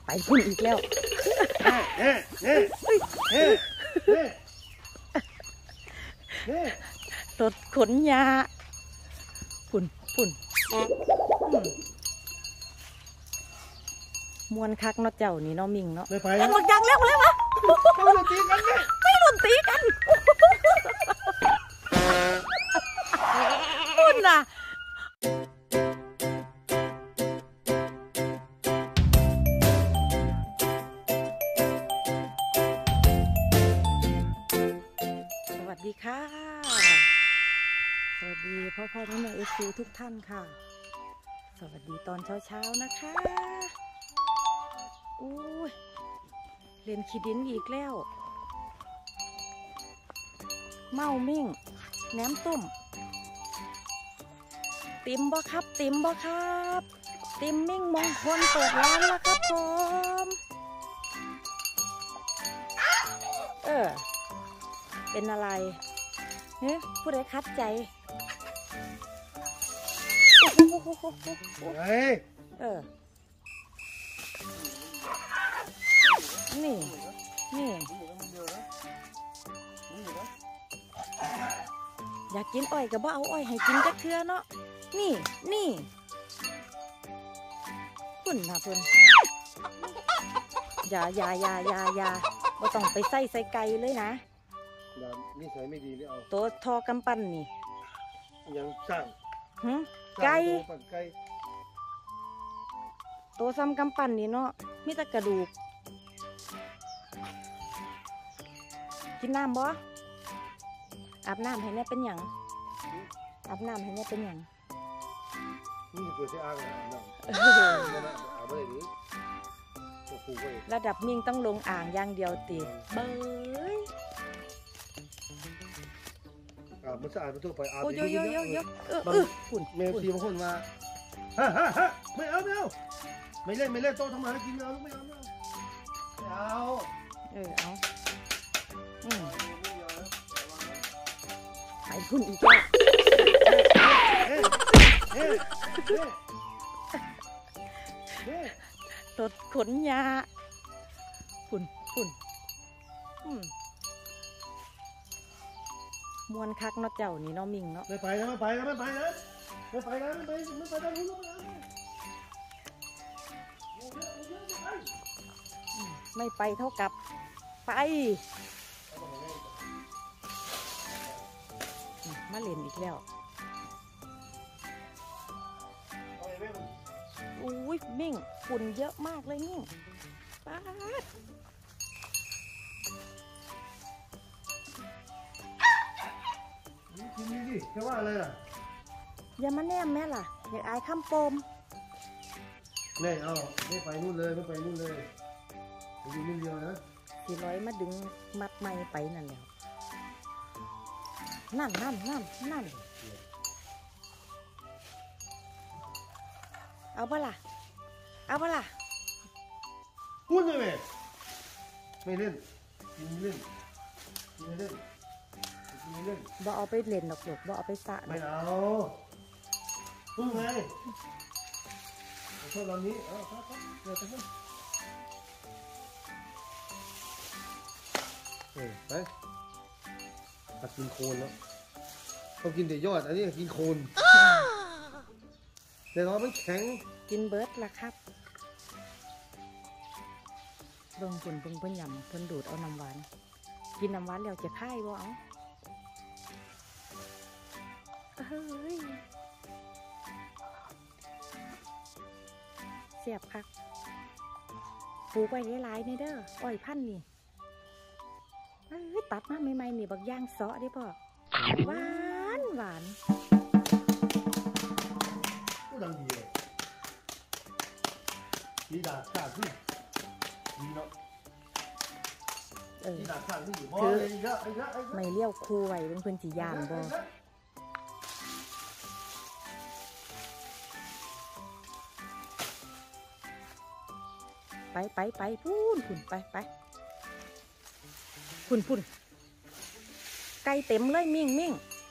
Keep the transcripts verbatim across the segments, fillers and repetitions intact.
ไปพุ่นอีกแล้วเฮ้เฮ้เฮ้เฮ้เฮ้รถขนยาพุ่นพุ่นมวนคักเนาะเจ้านี่เนาะมิงเนาะไม่ไปยังหมดยังแล้วแล้ววะไม่หลุดตีกันเลยไม่หลุดตีกันพุ่นน่ะสวัสดีค่ะสวัสดีพ่อพ่อแม่แม่เอฟซีทุกท่านค่ะสวัสดีตอนเช้าๆนะคะโอ้ยเรียนขีดินอีกแล้วเมามิ่งแหนมตุ่มติมบ่ครับติมบ่ครับติมมิ่งมงคลเปิดร้านแล้วครับผมเออเป็นอะไรเฮ้ยผู้ใดคัดใจเฮ้ยเออนี่นี่อยากกินอ้อยกับบ่เอาอ้อยให้กินจักเทื่อเนาะนี่นี่พุ่นนะพุ่นอย่าอย่าอย่าอย่าอย่าบ่ต้องไปใส่ใส่ไก่เลยนะนี่ใส่ไม่ดีเลยเอาตัวทอกำปั้นนี่ยังสร้างหืมไก่ตัวซ้ำกำปั้นนี่เนาะมีแต่กระดูกกินน้ำบ่อาบน้ำให้เนี่ยเป็นอย่างอาบน้ำให้เนี่ยเป็นอย่างนี่เปิดใช้อ่างน้ำระดับมิ่งต้องลงอ่างอย่างเดียวตีเบ้ยอาบมันสะอาดมันทั่วไปอาบโอ้ยโยโยโยโยเออเออฝุ่นเมลซีบางคนมาฮ่าฮ่าฮ่าไม่เอาไม่เอาไม่เล่นไม่เล่นโต๊ะทำมาให้กินไม่เอาไม่เอาไม่เอาไม่เอาเออเอาอืมไปพุ่นอีกแล้วรถขนยาพุ่นพุ่นอืมมวนคักเนาะเจ้านี่เนาะมิงเนาะไม่ไปนะไม่ไปนะไม่ไปนะไม่ไปนะไม่ไปไม่ไปนะไม่ไปเท่ากับไปมาเล่นอีกแล้วอุ้ยมิ่งฝุ่นเยอะมากเลยมิ่งป๊าดกินนี่ดิจะว่าอะไรล่ะอย่ามาแนมแม่ล่ะอยากอายข้ามโปมนี่เอาไม่ไปนู่นเลยไม่ไปนู่นเลยไปดูนิดเดียวนะสี่ร้อยมาดึงมัดไม้ไปนั่นแล้วนั่นนั่นนั่นนั่นเอาปะล่ะเอาปะล่ะพูดเลยไม่เล่นไม่เล่นไม่เล่นไม่เล่นบ่เอาไปเล่นหรอกหรอกบ่เอาไปสระไม่เอาพูดไงชอบลำนี้เอาครับครับเดี๋ยวไปเล่นเออไปตัดกินโคนแล้วเขากินแต่ยอดอันนี้กินโคนแต่เรามันแข็งกินเบิร์ดล่ะครับเบิ่งคนเบิ่งเพิ่นยำเพิ่นดูดเอาน้ำหวานกินน้ำหวานแล้วจะค่ายบ่เอาเฮ้ยเสียบคักปลูกไว้หลายๆนี่เด้ออ้อยพันนี่เฮ้ยตัดมาใหม่ๆนี่บักย่างเสาะดิพ่อหวานหวานก็ดังดีเลยดีดาขาดขึ้นดีเนาะเออดีดาขาดขึ้นอยู่เพราะไม่เลี้ยวคูไว้เพิ่นสิยานบ่ไปไปไปพุ่นพุ่นไปไปพุ่นพุ่นไก่เต็มเลยมิ่งมิ่ง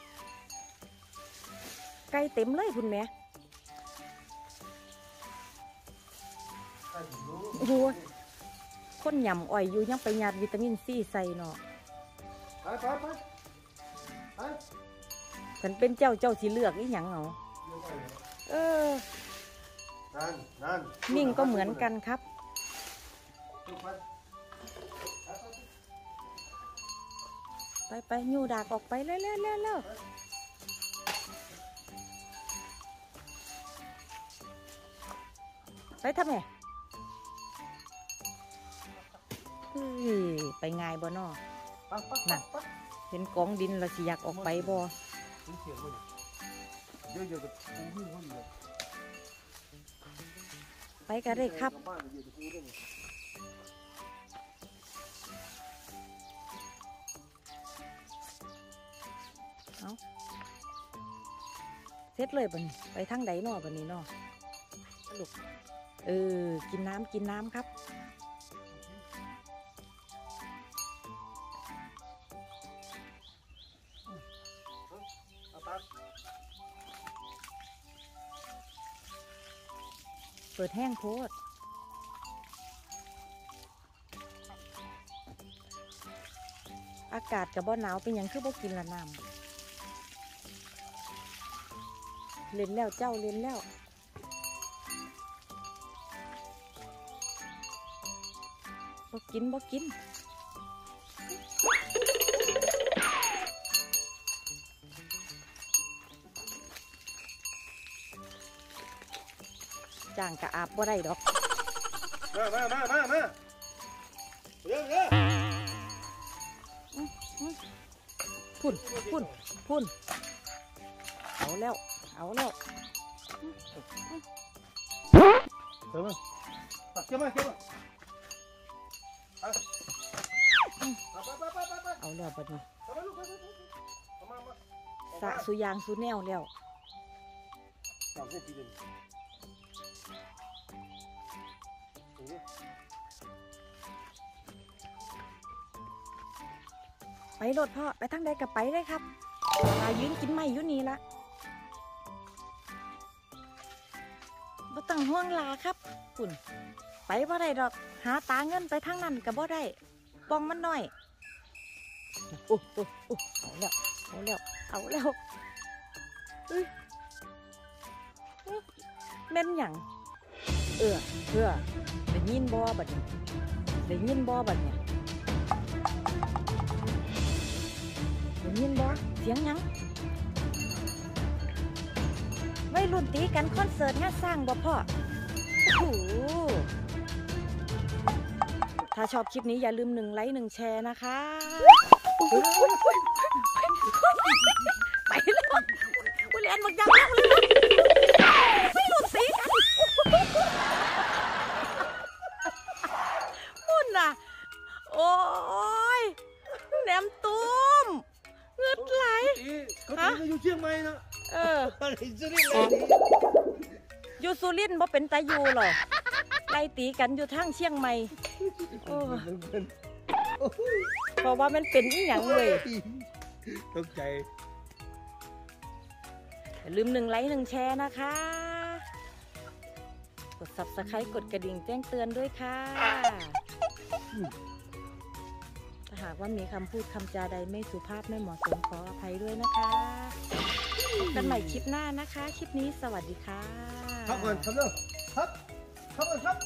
ไก่เต็มเลยพุ่นแม่รู้โอ้โหคนหย่ำอ้อยอยู่ยังไปยัดวิตามินซีใส่เนาะไปไปไปไปฉันเป็นเจ้าเจ้าสิเลือกอีหยังเหรอเออนั่นนั่นนิ่งก็เหมือนกันครับไปไปยูดากออกไปเร็วเร็วเร็วเร็วไปทำไงไปง่ายบ่นอน่ะเห็นกองดินเราสิอยากออกไปบ่ไปกันเลยครับเอาเสร็จเลยบ่นี่ไปทางใดนอบ่นี่นอลูกเออกินน้ำกินน้ำครับเปิดแห้งโพดอากาศกับบ่หนาวเป็นอย่างคือบ่กินละน้ำเล่นแล้วเจ้าเล่นแล้วบ่กินบ่กินจ้างกะอาบบ่ได้ดอกมามามามามาเร็วเร็วพุ่นพุ่นพุ่นเอาแล้วเอาแล้วเดี๋ยวมาเกี่ยวมาเกี่ยวมาเอาแล้วบัดนี้สะสุยางสุแนวแล้วไปรถพ่อไปทางใดกับไปเลยครับมายืนกินไม้อยู่นี่ละบ่ต้องห่วงลาครับคุณไปบ่ได้ดอกหาตาเงินไปทางนั้นกับบ่ได้ปองมันน้อยโอ้โอ้โอ้เอาแล้วเอาแล้วเอาแล้วแม่นหยังเออเพื่อได้ยินบ่บัดนี้ได้ยินบ่บัดนี้ได้ยินบ่เสียงหยังไม่รุ่นตีกันคอนเสิร์ตงานสร้างบ่พ่อโอ้โหถ้าชอบคลิปนี้อย่าลืมหนึ่งไลค์หนึ่งแชร์นะคะไปแล้วกูเรียนบักยังแล้วไม่รุ่นตีกันพุ่นน่ะโอ้ยแหนมตุ้มเงือดไหลเขาตีกันอยู่เชียงใหม่นะเอออยู่สุรินทร์บ่เป็นตาอยู่หรอไล่ตีกันอยู่ทางเชียงใหม่เพราะว่ามันเป็นอีหยังเลยตกใจอย่าลืมหนึ่งไลค์หนึ่งแชร์นะคะกด ซับสไครบ์ กดกระดิ่งแจ้งเตือนด้วยค่ะถ้าหากว่ามีคำพูดคำจาใดไม่สุภาพไม่เหมาะสมขออภัยด้วยนะคะพบกันใหม่คลิปหน้านะคะคลิปนี้สวัสดีค่ะครับก่อนครับเร็วครับครับก่อนครับ